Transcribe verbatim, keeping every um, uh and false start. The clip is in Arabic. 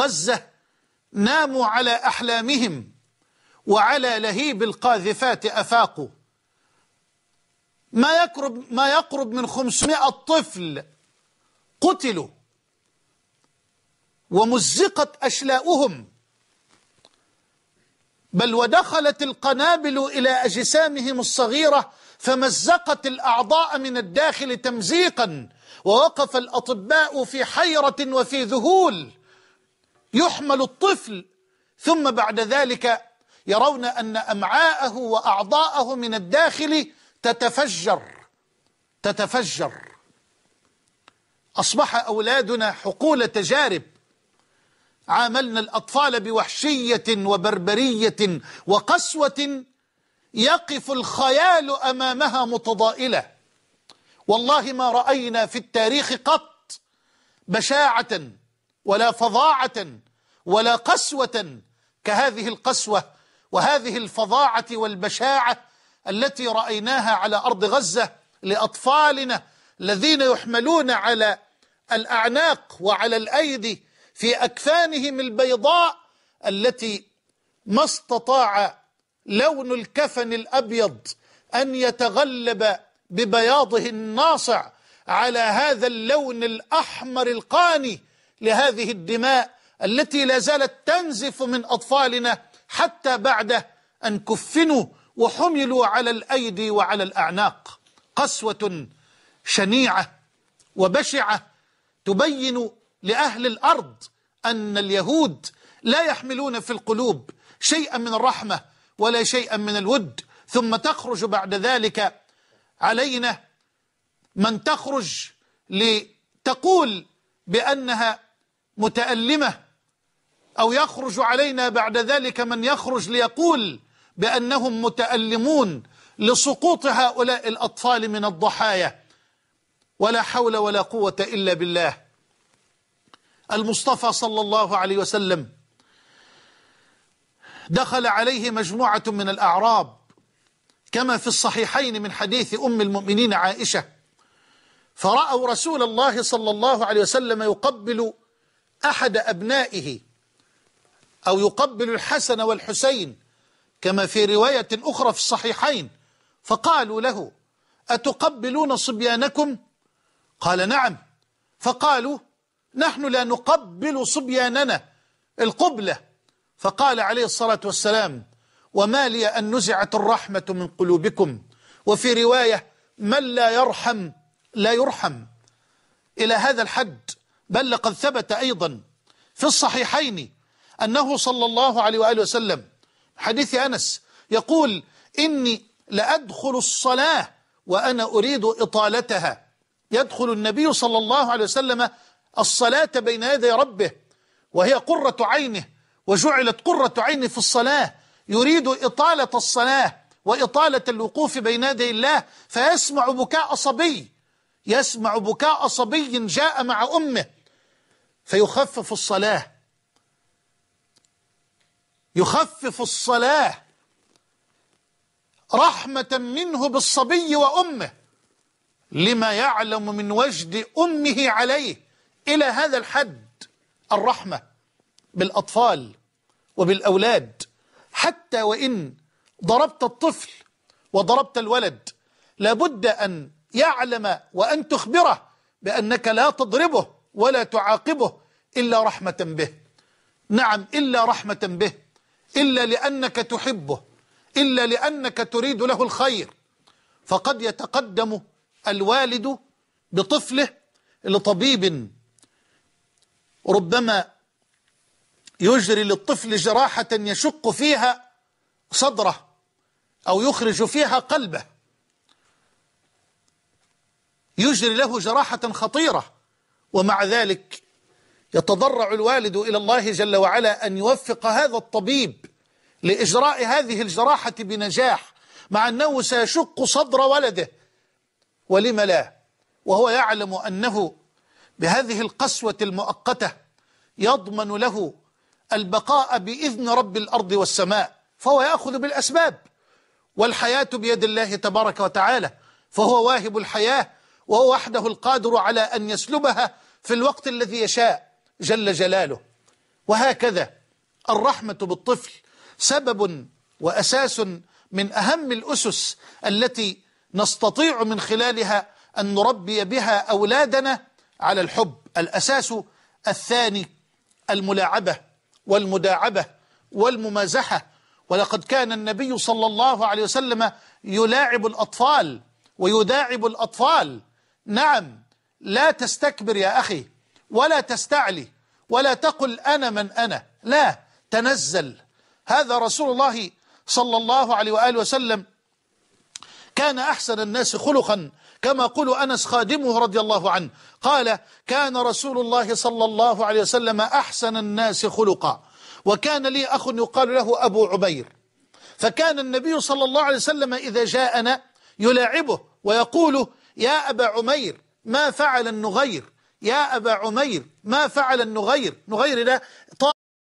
غزة ناموا على أحلامهم وعلى لهيب القاذفات أفاقوا. ما يقرب ما يقرب من خمسمائة طفل قتلوا ومزقت أشلاؤهم، بل ودخلت القنابل إلى أجسامهم الصغيرة فمزقت الأعضاء من الداخل تمزيقا، ووقف الأطباء في حيرة وفي ذهول. يحمل الطفل ثم بعد ذلك يرون أن أمعاءه وأعضاءه من الداخل تتفجر تتفجر. أصبح أولادنا حقول تجارب. عاملنا الأطفال بوحشية وبربرية وقسوة يقف الخيال أمامها متضائلة. والله ما رأينا في التاريخ قط بشاعة ولا فظاعة ولا قسوة كهذه القسوة وهذه الفظاعة والبشاعة التي رأيناها على أرض غزة لأطفالنا الذين يحملون على الأعناق وعلى الأيدي في أكفانهم البيضاء التي ما استطاع لون الكفن الأبيض أن يتغلب ببياضه الناصع على هذا اللون الأحمر القاني لهذه الدماء التي لا زالت تنزف من أطفالنا حتى بعد أن كفنوا وحملوا على الأيدي وعلى الأعناق. قسوة شنيعة وبشعة تبين لأهل الأرض أن اليهود لا يحملون في القلوب شيئا من الرحمة ولا شيئا من الود. ثم تخرج بعد ذلك علينا من تخرج لتقول بأنها متألمة، أو يخرج علينا بعد ذلك من يخرج ليقول بأنهم متألمون لسقوط هؤلاء الأطفال من الضحايا. ولا حول ولا قوة إلا بالله. المصطفى صلى الله عليه وسلم دخل عليه مجموعة من الأعراب كما في الصحيحين من حديث أم المؤمنين عائشة، فرأوا رسول الله صلى الله عليه وسلم يقبل أحد أبنائه أو يقبل الحسن والحسين كما في رواية أخرى في الصحيحين، فقالوا له: أتقبلون صبيانكم؟ قال: نعم. فقالوا: نحن لا نقبل صبياننا القبلة. فقال عليه الصلاة والسلام: وما لي أن نزعت الرحمة من قلوبكم. وفي رواية: من لا يرحم لا يرحم. إلى هذا الحد. بل لقد ثبت أيضا في الصحيحين أنه صلى الله عليه وآله وسلم حديث أنس يقول: إني لأدخل الصلاة وأنا أريد إطالتها. يدخل النبي صلى الله عليه وسلم الصلاة بين يدي ربه وهي قرة عينه، وجعلت قرة عينه في الصلاة، يريد إطالة الصلاة وإطالة الوقوف بين يدي الله، فيسمع بكاء صبي يسمع بكاء صبي جاء مع أمه فيخفف الصلاة يخفف الصلاة رحمة منه بالصبي وأمه لما يعلم من وجد أمه عليه. إلى هذا الحد الرحمة بالأطفال وبالأولاد. حتى وإن ضربت الطفل وضربت الولد لابد أن يعلم وأن تخبره بأنك لا تضربه ولا تعاقبه إلا رحمة به. نعم، إلا رحمة به، إلا لأنك تحبه، إلا لأنك تريد له الخير. فقد يتقدم الوالد بطفله لطبيب ربما يجري للطفل جراحة يشق فيها صدره أو يخرج فيها قلبه، يجري له جراحة خطيرة، ومع ذلك يتضرع الوالد إلى الله جل وعلا أن يوفق هذا الطبيب لإجراء هذه الجراحة بنجاح، مع أنه سيشق صدر ولده. ولم لا؟ وهو يعلم أنه بهذه القسوة المؤقتة يضمن له البقاء بإذن رب الأرض والسماء، فهو يأخذ بالأسباب، والحياة بيد الله تبارك وتعالى، فهو واهب الحياة وهو وحده القادر على أن يسلبها في الوقت الذي يشاء جل جلاله. وهكذا الرحمة بالطفل سبب وأساس من أهم الأسس التي نستطيع من خلالها أن نربي بها أولادنا على الحب. الأساس الثاني الملاعبة والمداعبة والممازحة، ولقد كان النبي صلى الله عليه وسلم يلاعب الأطفال ويداعب الأطفال. نعم، لا تستكبر يا أخي ولا تستعلي ولا تقل أنا من أنا، لا، تنزل. هذا رسول الله صلى الله عليه وآله وسلم كان أحسن الناس خلقا، كما قال أنس خادمه رضي الله عنه، قال: كان رسول الله صلى الله عليه وسلم أحسن الناس خلقا. وكان لي أخ يقال له أبو عبير، فكان النبي صلى الله عليه وسلم إذا جاءنا يلاعبه ويقول: يا أبا عمير ما فعل النغير، يا أبا عمير ما فعل النغير. نغير ده